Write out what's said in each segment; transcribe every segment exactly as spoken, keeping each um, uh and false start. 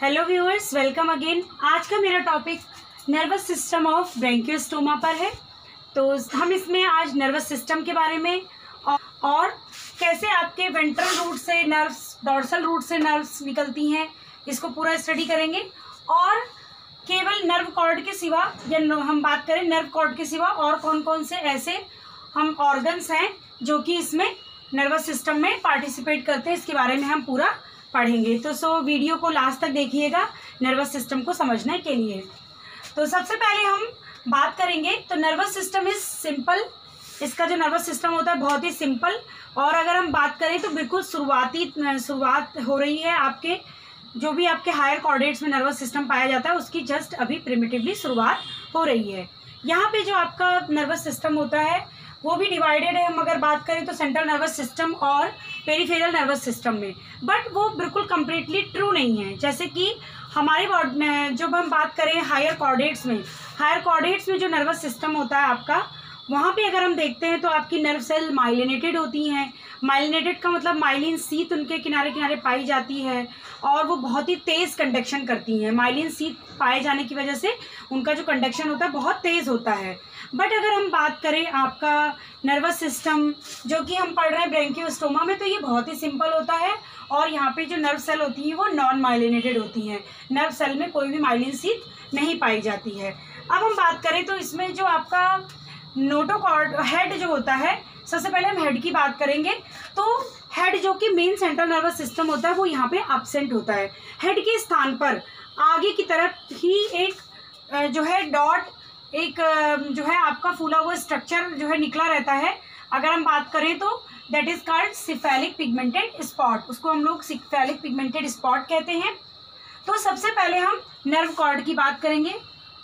Hello viewers, welcome again. आज का मेरा topic nervous system of Branchiostoma पर है। तो हम इसमें आज नर्वस सिस्टम के बारे में और, और कैसे आपके वेंट्रल रूट से नर्व्स, डॉर्सल रूट से नर्व्स निकलती हैं, इसको पूरा स्टडी करेंगे। और केवल नर्व कॉर्ड के सिवा, या हम बात करें नर्व कॉर्ड के सिवा और कौन कौन से ऐसे हम ऑर्गन्स हैं जो कि इसमें नर्वस सिस्टम में पार्टिसिपेट करते हैं, इसके बारे में हम पूरा पढ़ेंगे। तो सो वीडियो को लास्ट तक देखिएगा नर्वस सिस्टम को समझने के लिए। तो सबसे पहले हम बात करेंगे तो नर्वस सिस्टम इज सिंपल। इसका जो नर्वस सिस्टम होता है बहुत ही सिंपल। और अगर हम बात करें तो बिल्कुल शुरुआती शुरुआत हो रही है आपके जो भी आपके हायर कॉर्डेट्स में नर्वस सिस्टम पाया जाता है उसकी जस्ट अभी प्रिमिटिवली शुरुआत हो रही है। यहाँ पे जो आपका नर्वस सिस्टम होता है वो भी डिवाइडेड है। हम अगर बात करें तो सेंट्रल नर्वस सिस्टम और पेरिफेरल नर्वस सिस्टम में, बट वो बिल्कुल कम्प्लीटली ट्रू नहीं है। जैसे कि हमारे जब हम बात करें हायर कॉर्डेट्स में हायर कॉर्डेट्स में जो नर्वस सिस्टम होता है आपका, वहाँ पे अगर हम देखते हैं तो आपकी नर्व सेल माइलिनेटेड होती हैं। माइलिनेटेड का मतलब माइलिन सीथ उनके किनारे किनारे पाई जाती है और वो बहुत ही तेज़ कंडक्शन करती हैं। माइलिन सीथ पाए जाने की वजह से उनका जो कंडक्शन होता है बहुत तेज़ होता है। बट अगर हम बात करें आपका नर्वस सिस्टम जो कि हम पढ़ रहे हैं ब्रोंकियोस्टोमा में, तो ये बहुत ही सिंपल होता है। और यहाँ पे जो नर्व सेल होती हैं वो नॉन माइलिनेटेड होती हैं। नर्व सेल में कोई भी माइलिन सीथ नहीं पाई जाती है। अब हम बात करें तो इसमें जो आपका नोटोकॉर्ड हेड जो होता है, सबसे पहले हम हेड की बात करेंगे। तो हेड जो कि मेन सेंट्रल नर्वस सिस्टम होता है वो यहाँ पे एब्सेंट होता है। हेड के स्थान पर आगे की तरफ ही एक जो है डॉट, एक जो है आपका फूला हुआ स्ट्रक्चर जो है निकला रहता है। अगर हम बात करें तो that is called cephalic pigmented spot. उसको हम लोग सिफेलिक पिगमेंटेड स्पॉट कहते हैं। तो सबसे पहले हम नर्व कॉर्ड की बात करेंगे।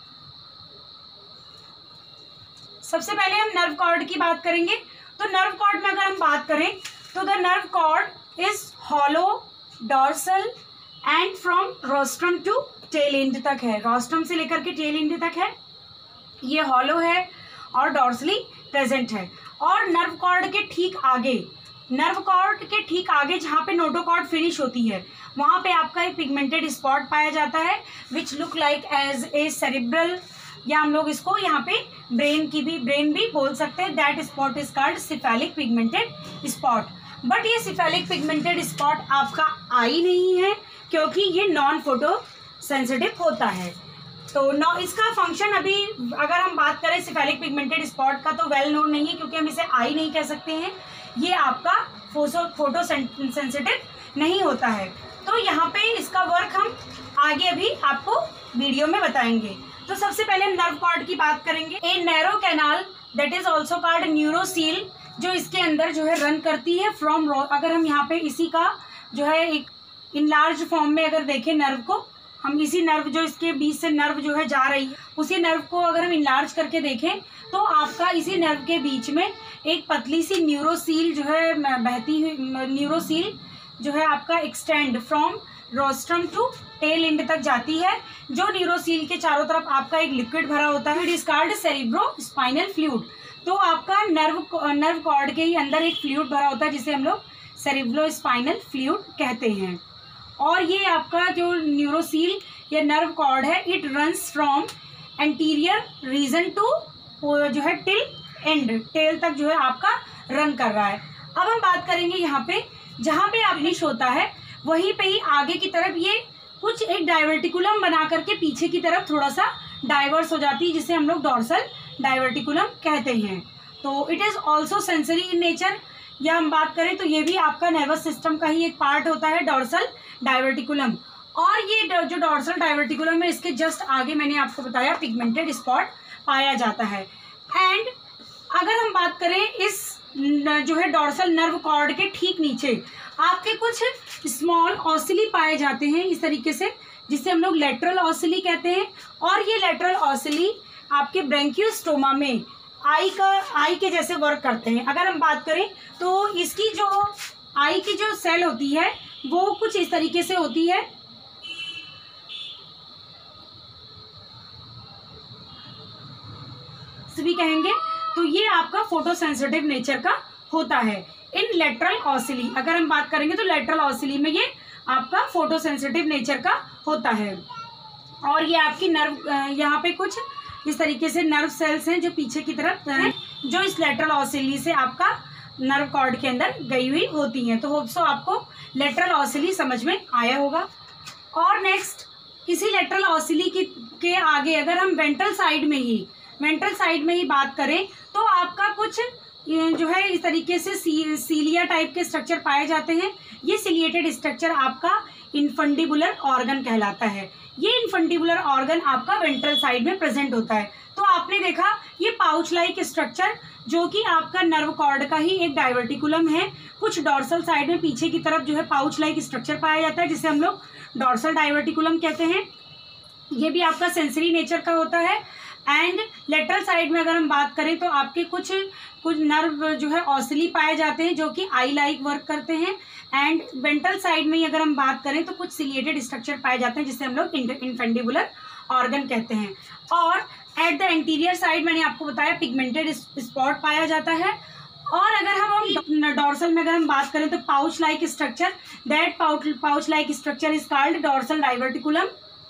सबसे पहले हम नर्व कॉर्ड की बात करेंगे। तो नर्व कॉर्ड में अगर हम बात करें तो the nerve cord is hollow, dorsal and from rostrum to tail end तक है। रोस्ट्रम से लेकर के टेल एंड तक है। ये हॉलो है और डॉर्सली प्रेजेंट है। और नर्व कॉर्ड के ठीक आगे, नर्व कॉर्ड के ठीक आगे जहाँ पे नोटोकॉर्ड फिनिश होती है वहाँ पे आपका एक पिगमेंटेड स्पॉट पाया जाता है which look like as a cerebral, या हम लोग इसको यहाँ पे ब्रेन की भी ब्रेन भी बोल सकते हैं। That spot is called cephalic pigmented spot. But ये सिफेलिक पिगमेंटेड स्पॉट आपका आई नहीं है क्योंकि ये नॉन फोटो सेंसिटिव होता है। तो नौ इसका फंक्शन अभी अगर हम बात करें सिफेलिक पिगमेंटेड स्पॉट का तो वेल नोन नहीं है क्योंकि हम इसे आई नहीं कह सकते हैं। ये आपका फोटो फोटो सेंसिटिव नहीं होता है। तो यहाँ पे इसका वर्क हम आगे अभी आपको वीडियो में बताएंगे। तो सबसे पहले हम नर्व कॉर्ड की बात करेंगे। A narrow canal that is also called neurocoel जो इसके अंदर जो है रन करती है फ्रॉम, अगर हम यहाँ पे इसी का जो है एक इन लार्ज फॉर्म में अगर देखें नर्व को, हम इसी नर्व जो इसके बीच से नर्व जो है जा रही है उसी नर्व को अगर हम इनलार्ज करके देखें तो आपका इसी नर्व के बीच में एक पतली सी न्यूरोसील जो है बहती हुई न्यूरोसील जो है आपका extend from rostrum to tail end तक जाती है। जो न्यूरोसील के चारों तरफ आपका एक लिक्विड भरा होता है, it is called cerebrospinal fluid. तो आपका नर्व नर्व कॉर्ड के ही अंदर एक फ्लूइड भरा होता है जिसे हम लोग सेरिब्रो स्पाइनल फ्लूइड कहते हैं। और ये आपका जो न्यूरोसील या नर्व कॉर्ड है it runs from anterior region to जो है टिल एंड, टेल तक जो है आपका रन कर रहा है। अब हम बात करेंगे यहाँ पे जहाँ पे फिनिश होता है वहीं पे ही आगे की तरफ ये कुछ एक डाइवर्टिकुलम बना करके पीछे की तरफ थोड़ा सा डाइवर्स हो जाती है जिसे हम लोग डॉर्सल डाइवर्टिकुलम कहते हैं। तो it is also sensory in nature, या हम बात करें तो ये भी आपका नर्वस सिस्टम का ही एक पार्ट होता है डॉर्सल डाइवर्टिकुलम। और ये जो डॉर्सल डाइवर्टिकुलम है इसके जस्ट आगे मैंने आपको बताया पिगमेंटेड स्पॉट पाया जाता है। एंड अगर हम बात करें इस जो है डॉर्सल नर्व कॉर्ड के ठीक नीचे आपके कुछ स्मॉल ऑसिली पाए जाते हैं इस तरीके से, जिसे हम लोग लेटरल ऑसिली कहते हैं। और ये लेटरल ऑसिली आपके ब्रोंकियोस्टोमा में आई का आई के जैसे वर्क करते हैं। अगर हम बात करें तो इसकी जो आई की जो सेल होती है वो कुछ इस तरीके से होती है। भी कहेंगे तो ये आपका फोटोसेंसिटिव नेचर का होता है इन लेटरल ऑसिली। अगर हम बात करेंगे तो लेटरल ऑसिली में ये आपका फोटोसेंसिटिव नेचर का होता है। और ये आपकी नर्व, यहाँ पे कुछ इस तरीके से नर्व सेल्स हैं जो पीछे की तरफ हैं, जो इस लेटरल ऑसिली से आपका नर्व कॉर्ड के अंदर गई हुई होती हैं। तो होप सो आपको लेटरल ऑसिली समझ में आया होगा। और नेक्स्ट, इसी लेटरल ऑसिली की के आगे अगर हम वेंट्रल साइड में ही वेंट्रल साइड में ही बात करें तो आपका कुछ जो है इस तरीके से सी, सीलिया टाइप के स्ट्रक्चर पाए जाते हैं। ये सिलिएटेड स्ट्रक्चर आपका इनफंडिबुलर ऑर्गन कहलाता है। ये इनफंडिबुलर ऑर्गन आपका वेंट्रल साइड में प्रेजेंट होता है। तो आपने देखा ये पाउच लाइक स्ट्रक्चर जो कि आपका नर्व कॉर्ड का ही एक डाइवर्टिकुलम है। कुछ डॉर्सल साइड में पीछे की तरफ जो है पाउच लाइक स्ट्रक्चर पाया जाता है जिसे हम लोग डॉर्सल डाइवर्टिकुलम कहते हैं। ये भी आपका सेंसरी नेचर का होता है। एंड लेटरल साइड में अगर हम बात करें तो आपके कुछ कुछ नर्व जो है ऑसिली पाए जाते हैं जो कि आई लाइक वर्क करते हैं। एंड वेंट्रल साइड में अगर हम बात करें तो कुछ सिलिएटेड स्ट्रक्चर पाए जाते हैं जिसे हम लोग इनफेंडिबुलर ऑर्गन कहते हैं। और एट द एंटीरियर साइड मैंने आपको बताया पिगमेंटेड स्पॉट पाया जाता है। और अगर हम हम डॉर्सल में अगर हम बात करें तो pouch like structure, that pouch like structure is called dorsal diverticulum.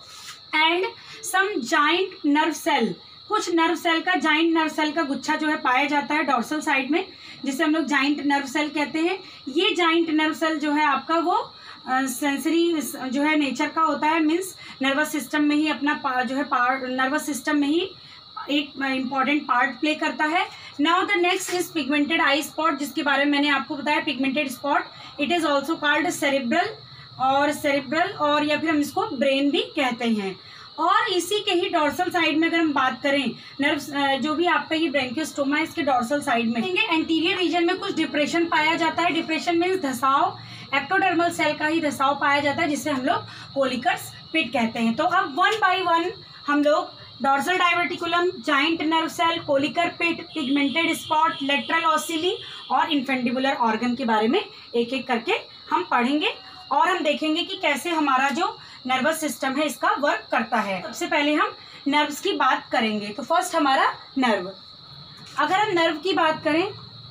And some giant nerve cell, कुछ नर्व सेल का जाइंट नर्व सेल का गुच्छा जो है पाया जाता है डॉर्सल साइड में जिसे हम लोग जाइंट नर्व सेल कहते हैं। ये जाइंट नर्व सेल जो है आपका वो सेंसरी uh, जो है नेचर का होता है, मीन्स नर्वस सिस्टम में ही अपना जो है पार्ट नर्वस सिस्टम में ही एक इम्पॉर्टेंट पार्ट प्ले करता है। Now the next is pigmented eye spot, जिसके बारे में मैंने आपको बताया pigmented spot. It is also called cerebral और सेरेब्रल और या फिर हम इसको ब्रेन भी कहते हैं। और इसी के ही डॉर्सल साइड में अगर हम बात करें नर्व जो भी आपका ये ब्रैंकियोस्टोमा है इसके डॉर्सल साइड में एंटीरियर रीजन में कुछ डिप्रेशन पाया जाता है। डिप्रेशन मीन्स धसाव, एक्टोडर्मल सेल का ही धसाव पाया जाता है जिसे हम लोग कोलिकस पिट कहते हैं। तो अब वन बाय वन हम लोग dorsal diverticulum, giant nerve cell, Kolliker pit, pigmented spot, lateral ocelli और इनफेंडिबुलर ऑर्गन के बारे में एक एक करके हम पढ़ेंगे और हम देखेंगे कि कैसे हमारा जो नर्वस सिस्टम है इसका वर्क करता है। सबसे पहले हम नर्व्स की बात करेंगे। तो फर्स्ट हमारा नर्व, अगर हम नर्व की बात करें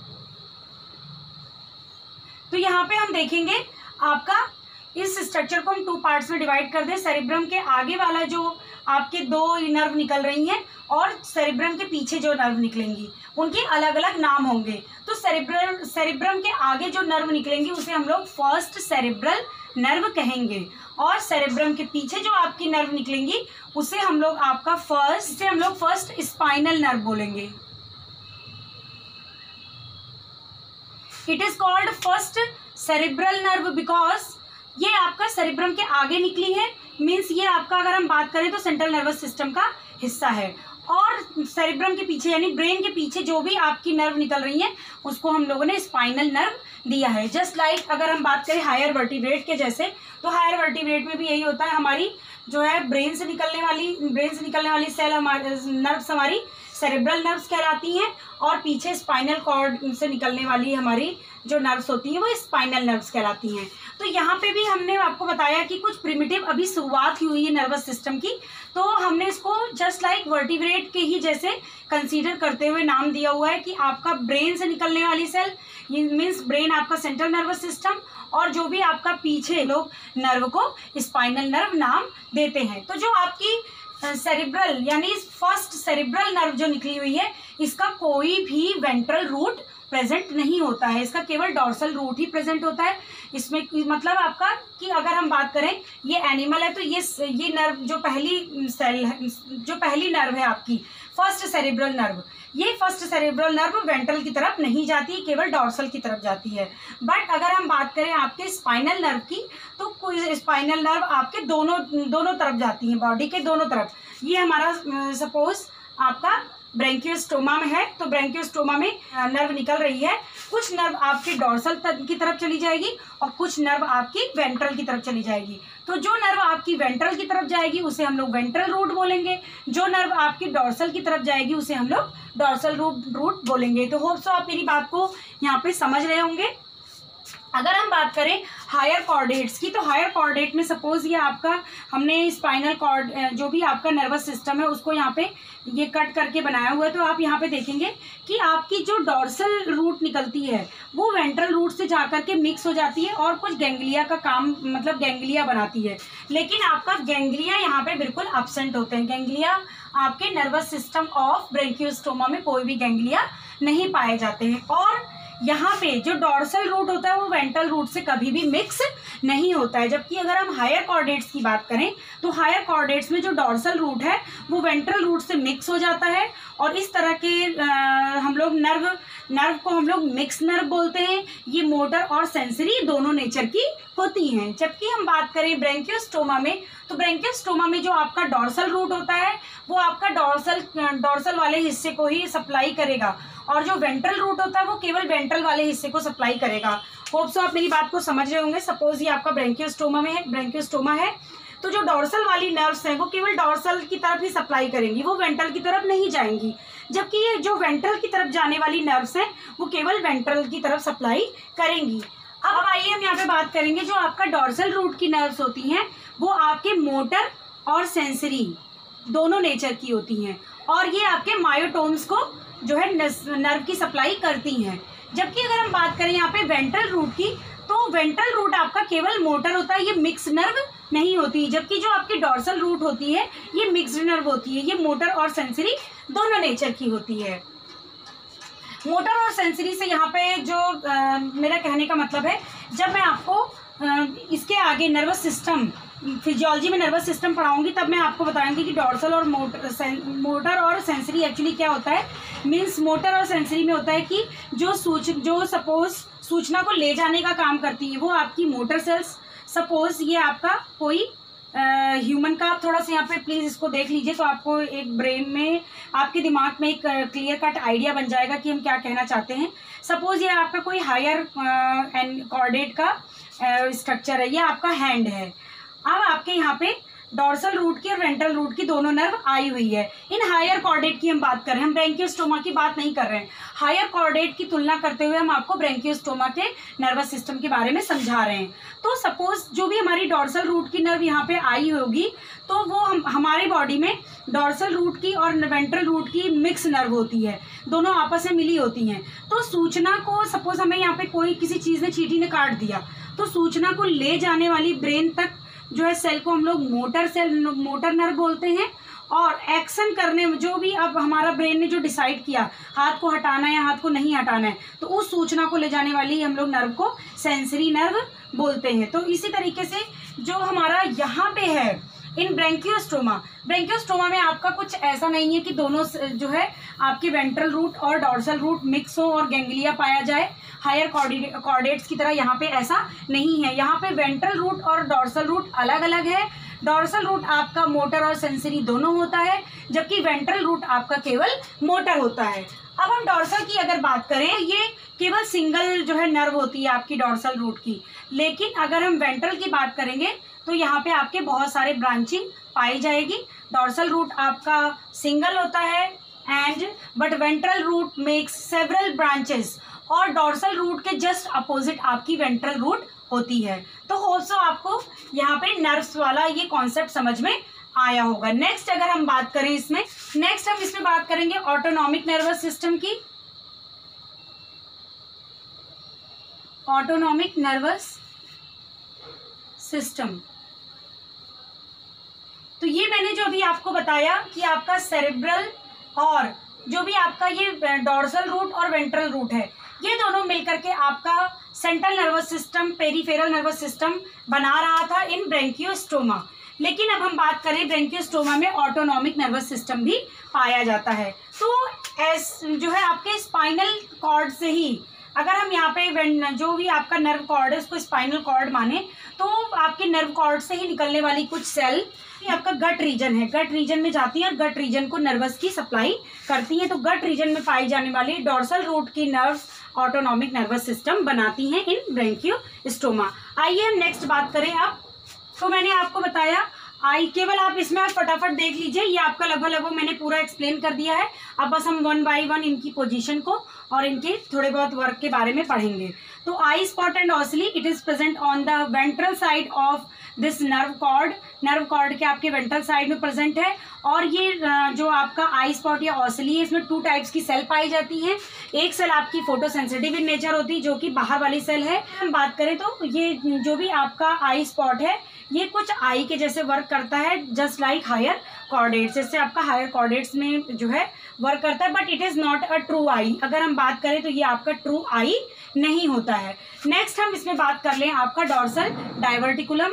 तो यहाँ पे हम देखेंगे आपका इस स्ट्रक्चर को हम टू पार्ट्स में डिवाइड कर दें। सेरिब्रम के आगे वाला जो आपके दो नर्व निकल रही हैं और सेरिब्रम के पीछे जो नर्व निकलेंगी उनके अलग अलग नाम होंगे। तो सेरिब्रल सेरिब्रम के आगे जो नर्व निकलेंगी उसे हम लोग फर्स्ट सेरिब्रल नर्व कहेंगे और सेरिब्रम के पीछे जो आपकी नर्व निकलेंगी उसे हम लोग आपका फर्स्ट से हम लोग फर्स्ट स्पाइनल नर्व बोलेंगे। It is called first cerebral nerve because ये आपका सेरिब्रम के आगे निकली है, मीन्स ये आपका अगर हम बात करें तो सेंट्रल नर्वस सिस्टम का हिस्सा है। और सेरिब्रम के पीछे यानी ब्रेन के पीछे जो भी आपकी नर्व निकल रही है उसको हम लोगों ने स्पाइनल नर्व दिया है। जस्ट लाइक like, अगर हम बात करें हायर वर्टिब्रेट के जैसे, तो हायर वर्टिब्रेट में भी यही होता है, हमारी जो है ब्रेन से निकलने वाली ब्रेन से निकलने वाली सेल हमारे नर्व्स हमारी सेरेब्रल नर्व्स कहलाती हैं और पीछे स्पाइनल कॉर्ड से निकलने वाली हमारी जो नर्व्स होती हैं वो स्पाइनल नर्व्स कहलाती हैं। तो यहाँ पे भी हमने आपको बताया कि कुछ प्रिमिटिव अभी शुरुआत ही हुई है नर्वस सिस्टम की, तो हमने इसको जस्ट लाइक वर्टिब्रेट के ही जैसे कंसीडर करते हुए नाम दिया हुआ है कि आपका ब्रेन से निकलने वाली सेल मीन्स ब्रेन आपका सेंट्रल नर्वस सिस्टम और जो भी आपका पीछे लोग नर्व को स्पाइनल नर्व नाम देते हैं। तो जो आपकी सेरिब्रल यानी फर्स्ट सेरिब्रल नर्व जो निकली हुई है इसका कोई भी वेंट्रल रूट प्रेजेंट नहीं होता है, इसका केवल डॉर्सल रूट ही प्रेजेंट होता है। इसमें मतलब आपका कि अगर हम बात करें ये एनिमल है तो ये ये नर्व जो पहली सेल है जो पहली नर्व है आपकी फर्स्ट सेरिब्रल नर्व, ये फर्स्ट सेरिब्रल नर्व वेंट्रल की तरफ नहीं जाती, केवल डॉर्सल की तरफ जाती है। बट अगर हम बात करें आपके स्पाइनल नर्व की तो कोई स्पाइनल नर्व आपके दोनों दोनों तरफ जाती है, बॉडी के दोनों तरफ। ये हमारा सपोज आपका ब्रैंकियोस्टोमा में है तो ब्रैंकियोस्टोमा में नर्व निकल रही है, कुछ नर्व आपकी डॉर्सल की तरफ चली जाएगी और कुछ नर्व आपकी वेंट्रल की तरफ चली जाएगी। तो जो नर्व आपकी वेंट्रल की तरफ जाएगी उसे हम लोग वेंट्रल रूट बोलेंगे, जो नर्व आपकी डॉर्सल की तरफ जाएगी उसे हम लोग डॉर्सल रूट रूट बोलेंगे। तो होप सो आप मेरी बात को यहाँ पे समझ रहे होंगे। अगर हम बात करें हायर कॉर्डेट्स की, तो हायर कॉर्डेट में सपोज ये आपका हमने स्पाइनल कॉर्ड जो भी आपका नर्वस सिस्टम है उसको यहाँ पे ये कट करके बनाया हुआ है, तो आप यहाँ पे देखेंगे कि आपकी जो डॉर्सल रूट निकलती है वो वेंट्रल रूट से जाकर के मिक्स हो जाती है और कुछ गैंग्लिया का काम मतलब गैंग्लिया बनाती है, लेकिन आपका गैंग्लिया यहाँ पे बिल्कुल एब्सेंट होते हैं। गैंग्लिया आपके नर्वस सिस्टम ऑफ ब्रेंकियोस्टोमा में कोई भी गैंग्लिया नहीं पाए जाते हैं। और यहाँ पे जो डॉर्सल रूट होता है वो वेंट्रल रूट से कभी भी मिक्स नहीं होता है। जबकि अगर हम हायर कॉर्डेट्स की बात करें तो हायर कॉर्डेट्स में जो डॉर्सल रूट है वो वेंट्रल रूट से मिक्स हो जाता है, और इस तरह के आ, हम लोग नर्व नर्व को हम लोग मिक्स नर्व बोलते हैं। ये मोटर और सेंसरी दोनों नेचर की होती हैं। जबकि हम बात करें ब्रेंकियोस्टोमा में, तो ब्रेंकियोस्टोमा में जो आपका डॉर्सल रूट होता है वो आपका डॉर्सल डॉर्सल वाले हिस्से को ही सप्लाई करेगा, और जो वेंट्रल रूट होता है वो केवल वेंट्रल वाले हिस्से को सप्लाई करेगा। होप सो आप मेरी बात को समझ रहे होंगे। सपोज ये आपका ब्रेंकियोस्टोमा में है ब्रेंकियोस्टोमा है तो जो डॉर्सल वाली नर्व्स हैं वो केवल डॉर्सल की तरफ ही सप्लाई करेंगी, वो वेंट्रल की तरफ नहीं जाएंगी। जबकि ये जो वेंट्रल की तरफ जाने वाली नर्व्स हैं वो केवल वेंट्रल की तरफ सप्लाई करेंगी। अब आइए हम यहाँ पे बात करेंगे जो आपका डॉर्सल रूट की नर्व्स होती हैं वो आपके मोटर और सेंसरी दोनों नेचर की होती हैं, और ये आपके मायोटोम्स को जो है नर्व की सप्लाई करती हैं। जबकि अगर हम बात करें यहाँ पे वेंट्रल रूट की, तो वेंट्रल रूट आपका केवल मोटर होता है, ये मिक्स नर्व नहीं होती। जबकि जो आपकी डॉर्सल रूट होती है ये मिक्स्ड नर्व होती है, ये मोटर और सेंसरी दोनों नेचर की होती है। मोटर और सेंसरी से यहाँ पे जो आ, मेरा कहने का मतलब है, जब मैं आपको आ, इसके आगे नर्वस सिस्टम फिजियोलॉजी में नर्वस सिस्टम पढ़ाऊंगी तब मैं आपको बताऊंगी कि डॉर्सल और मोटर मोटर और सेंसरी एक्चुअली क्या होता है। मींस मोटर और सेंसरी में होता है कि जो सूच जो सपोज सूचना को ले जाने का काम करती है वो आपकी मोटर सेल्स। सपोज ये आपका कोई ह्यूमन का, आप थोड़ा सा यहाँ पे प्लीज़ इसको देख लीजिए तो आपको एक ब्रेन में आपके दिमाग में एक क्लियर कट आइडिया बन जाएगा कि हम क्या कहना चाहते हैं। सपोज ये आपका कोई हायर कॉर्डेट का स्ट्रक्चर है, ये आपका हैंड है। अब आपके यहाँ पे डॉर्सल रूट की और वेंट्रल रूट की दोनों नर्व आई हुई है। इन हायर कॉर्डेट की हम बात कर रहे हैं, हम ब्रेंकियोस्टोमा की बात नहीं कर रहे हैं। हायर कॉर्डेट की तुलना करते हुए हम आपको ब्रेंकियोस्टोमा के नर्वस सिस्टम के बारे में समझा रहे हैं। तो सपोज जो भी हमारी डॉर्सल रूट की नर्व यहाँ पे आई होगी तो वो हम हमारे बॉडी में डॉर्सल रूट की और वेंट्रल रूट की मिक्स नर्व होती है, दोनों आपस में मिली होती हैं। तो सूचना को सपोज हमें यहाँ पे कोई किसी चीज़ ने चींटी ने काट दिया तो सूचना को ले जाने वाली ब्रेन तक जो है सेल को हम लोग मोटर सेल मोटर नर्व बोलते हैं, और एक्शन करने जो भी अब हमारा ब्रेन ने जो डिसाइड किया हाथ को हटाना है या हाथ को नहीं हटाना है तो उस सूचना को ले जाने वाली हम लोग नर्व को सेंसरी नर्व बोलते हैं। तो इसी तरीके से जो हमारा यहाँ पे है इन ब्रेंकियोस्टोमा ब्रेंकियोस्टोमा में आपका कुछ ऐसा नहीं है कि दोनों जो है आपके वेंट्रल रूट और डॉर्सल रूट मिक्स हो और गैंग्लिया पाया जाए। हायर कॉर्डेट्स की तरह यहाँ पे ऐसा नहीं है। यहाँ पे वेंट्रल रूट और डॉर्सल रूट अलग अलग है। डॉर्सल रूट आपका मोटर और सेंसरी दोनों होता है, जबकि वेंट्रल रूट आपका केवल मोटर होता है। अब हम डॉर्सल की अगर बात करें, ये केवल सिंगल जो है नर्व होती है आपकी डॉर्सल रूट की, लेकिन अगर हम वेंट्रल की बात करेंगे तो यहाँ पे आपके बहुत सारे ब्रांचिंग पाई जाएगी। डॉर्सल रूट आपका सिंगल होता है and but ventral root makes several branches, और डॉर्सल रूट के जस्ट अपोजिट आपकी वेंट्रल रूट होती है। तो होप्सो आपको यहाँ पे नर्व्स वाला ये कॉन्सेप्ट समझ में आया होगा। नेक्स्ट अगर हम बात करें इसमें नेक्स्ट हम इसमें बात करेंगे ऑटोनॉमिक नर्वस सिस्टम की। ऑटोनॉमिक नर्वस सिस्टम, तो ये मैंने जो अभी आपको बताया कि आपका सेरेब्रल और जो भी आपका ये डॉर्सल रूट और वेंट्रल रूट है ये दोनों मिलकर के आपका central nervous system peripheral nervous system बना रहा था इन ब्रेंकियोस्टोमा। लेकिन अब हम बात करें ब्रेंकियोस्टोमा में ऑटोनॉमिक नर्वस सिस्टम भी पाया जाता है। तो एस जो है आपके स्पाइनल कॉर्ड से ही, अगर हम यहाँ पे जो भी आपका नर्व कॉर्ड है उसको स्पाइनल कॉर्ड माने तो आपके नर्व कॉर्ड से ही निकलने वाली कुछ सेल आपका गट रीजन है, गट रीजन में जाती है और गट रीजन को नर्वस की सप्लाई करती है। तो गट रीजन में पाई जाने वाली डॉर्सल रूट की नर्व्स ऑटोनॉमिक नर्वस सिस्टम बनाती हैं इन ब्रेंकियोस्टोमा। आइए हम नेक्स्ट बात करें अब। तो मैंने आपको बताया आई केवल आप इसमें आप फटाफट देख लीजिए, ये आपका लगभग लगभग मैंने पूरा एक्सप्लेन कर दिया है। अब बस हम वन बाय वन इनकी पोजीशन को और इनके थोड़े बहुत वर्क के बारे में पढ़ेंगे। तो eye spot and ocelli it is present on the ventral side of this nerve cord. Nerve cord के आपके वेंट्रल साइड में प्रेजेंट है। और ये जो आपका आई स्पॉट या ऑसिली है, इसमें टू टाइप्स की सेल पाई जाती हैं। एक सेल आपकी फोटो सेंसिटिव इन नेचर होती है, जो कि बाहर वाली सेल है। हम बात करें तो ये जो भी आपका आई स्पॉट है, ये कुछ आई के जैसे वर्क करता है, जस्ट लाइक हायर कॉर्डेट्स। जैसे आपका हायर कॉर्डेट्स में जो है वर्क करता है, but it is not a true eye. अगर हम बात करें तो ये आपका ट्रू आई नहीं होता है। नेक्स्ट हम इसमें बात कर लें आपका डॉर्सल डाइवर्टिकुलम।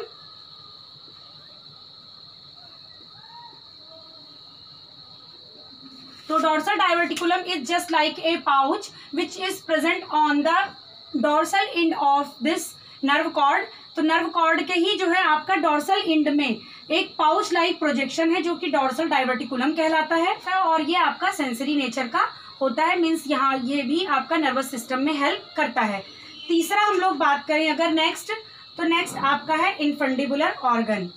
तो dorsal diverticulum is just like a pouch which is present on the dorsal end of this nerve cord. तो नर्व कॉर्ड के ही जो है आपका डॉर्सल एंड में एक पाउच लाइक प्रोजेक्शन है, जो कि डॉर्सल डाइवर्टिकुलम कहलाता है। और ये आपका सेंसरी नेचर का होता है, मीन्स यहाँ ये भी आपका नर्वस सिस्टम में हेल्प करता है। तीसरा हम लोग बात करें अगर नेक्स्ट, तो नेक्स्ट आपका है इनफंडिबुलर ऑर्गन।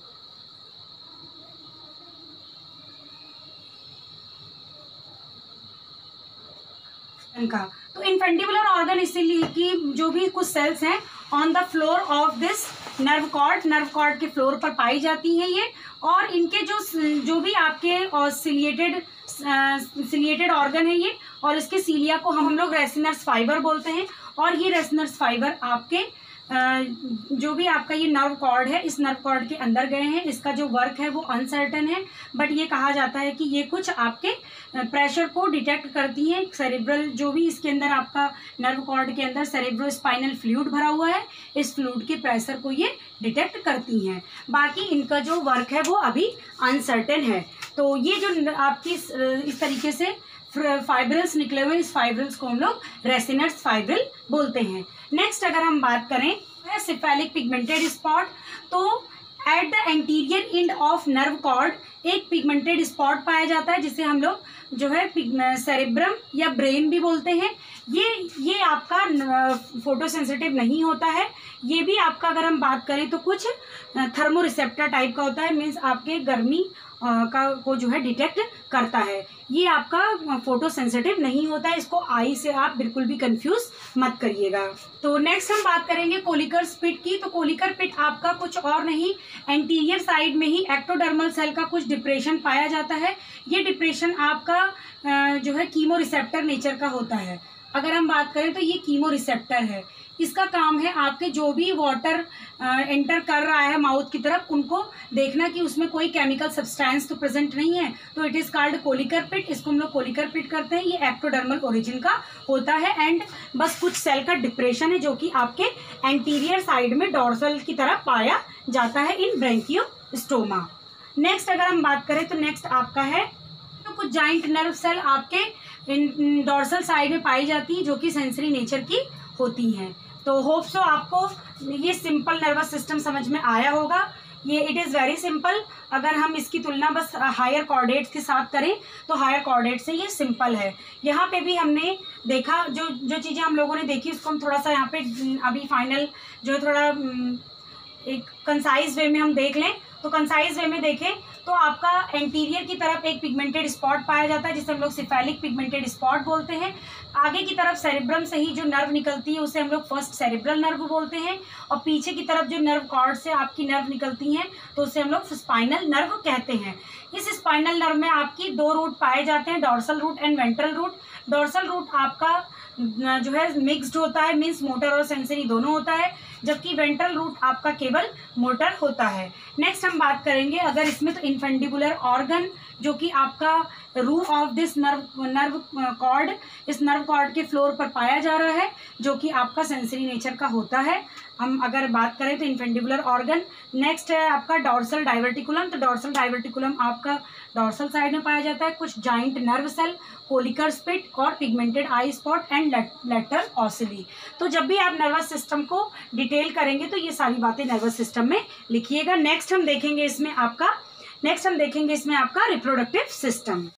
का तो इनफंडिबुलर ऑर्गन इसीलिए कि जो भी कुछ सेल्स हैं on the floor of this nerve cord, nerve cord के फ्लोर पर पाई जाती हैं ये। और इनके जो जो भी आपके सिलिएटेड सिलिएटेड ऑर्गन है ये, और इसके सीलिया को हम लोग रेसिनर्स फाइबर बोलते हैं। और ये रेसिनर्स फाइबर आपके जो भी आपका ये नर्व कॉर्ड है, इस नर्व कॉर्ड के अंदर गए हैं। इसका जो वर्क है वो अनसर्टेन है, बट ये कहा जाता है कि ये कुछ आपके प्रेशर को डिटेक्ट करती हैं। सेरेब्रल जो भी इसके अंदर आपका नर्व कॉर्ड के अंदर सेरेब्रो स्पाइनल फ्लूइड भरा हुआ है, इस फ्लूइड के प्रेशर को ये डिटेक्ट करती हैं। बाकी इनका जो वर्क है वो अभी अनसर्टेन है। तो ये जो आपकी इस तरीके से फाइब्रिल्स निकले हुए, इस फाइब्रिल्स को हम लोग रेसिनर्स फाइब्रिल बोलते हैं। नेक्स्ट अगर हम बात करें सिफेलिक पिगमेंटेड स्पॉट, तो at the anterior end of nerve cord एक पिगमेंटेड स्पॉट पाया जाता है, जिसे हम लोग जो है सेरेब्रम या ब्रेन भी बोलते हैं। ये ये आपका फोटोसेंसिटिव नहीं होता है। ये भी आपका अगर हम बात करें तो कुछ थर्मोरिसेप्टर टाइप का होता है, मीन्स आपके गर्मी का को जो है डिटेक्ट करता है। ये आपका फोटो सेंसिटिव नहीं होता है। इसको आई से आप बिल्कुल भी कंफ्यूज मत करिएगा। तो नेक्स्ट हम बात करेंगे कोलिकर पिट की। तो कोलिकर पिट आपका कुछ और नहीं, एंटीरियर साइड में ही एक्टोडर्मल सेल का कुछ डिप्रेशन पाया जाता है। ये डिप्रेशन आपका जो है कीमो रिसेप्टर नेचर का होता है। अगर हम बात करें तो ये कीमो रिसेप्टर है। इसका काम है आपके जो भी वाटर एंटर कर रहा है माउथ की तरफ, उनको देखना कि उसमें कोई केमिकल सब्सटेंस तो प्रेजेंट नहीं है। तो it is called Kolliker pit. इसको हम लोग कोलिकर पिट करते हैं। ये एक्टोडर्मल ओरिजिन का होता है एंड बस कुछ सेल का डिप्रेशन है, जो कि आपके एंटीरियर साइड में डॉर्सल की तरफ पाया जाता है इन ब्रैंकियोस्टोमा। नेक्स्ट अगर हम बात करें तो नेक्स्ट आपका है तो कुछ जॉइंट नर्व सेल आपके इन डॉर्सल साइड में पाई जाती है, जो कि सेंसरी नेचर की होती हैं। तो होप सो आपको ये सिंपल नर्वस सिस्टम समझ में आया होगा। ये इट इज़ वेरी सिंपल। अगर हम इसकी तुलना बस हायर कॉर्डेट्स के साथ करें तो हायर कॉर्डेट्स से ये सिंपल है। यहाँ पे भी हमने देखा, जो जो चीज़ें हम लोगों ने देखी उसको हम थोड़ा सा यहाँ पे अभी फाइनल जो है थोड़ा एक कंसाइज वे में हम देख लें। तो कंसाइज वे में देखें तो आपका एंटीरियर की तरफ एक पिगमेंटेड स्पॉट पाया जाता है, जिसे हम लोग सिफेलिक पिगमेंटेड स्पॉट बोलते हैं। आगे की तरफ सेरेब्रम से ही जो नर्व निकलती है उसे हम लोग फर्स्ट सेरेब्रल नर्व बोलते हैं। और पीछे की तरफ जो नर्व कॉर्ड से आपकी नर्व निकलती हैं तो उसे हम लोग स्पाइनल नर्व कहते हैं। इस स्पाइनल नर्व में आपकी दो रूट पाए जाते हैं, dorsal root and ventral root. Dorsal root आपका जो है मिक्स्ड होता है, मीन्स मोटर और सेंसरी दोनों होता है, जबकि वेंट्रल रूट आपका केवल मोटर होता है। नेक्स्ट हम बात करेंगे अगर इसमें तो इनफंडिबुलर ऑर्गन, जो कि आपका roof of this nerve nerve cord, इस नर्व कॉर्ड के फ्लोर पर पाया जा रहा है, जो कि आपका सेंसरी नेचर का होता है। हम अगर बात करें तो इनफंडिबुलर ऑर्गन। नेक्स्ट है आपका डॉर्सल डाइवर्टिकुलम। तो डॉर्सल डाइवर्टिकुलम आपका डॉर्सल साइड में पाया जाता है। कुछ joint nerve cell, Kolliker pit और pigmented eye spot and lateral ocelli. तो जब भी आप नर्वस सिस्टम को डिटेल करेंगे तो ये सारी बातें नर्वस सिस्टम में लिखिएगा। नेक्स्ट हम देखेंगे इसमें आपका नेक्स्ट हम देखेंगे इसमें आपका रिप्रोडक्टिव सिस्टम।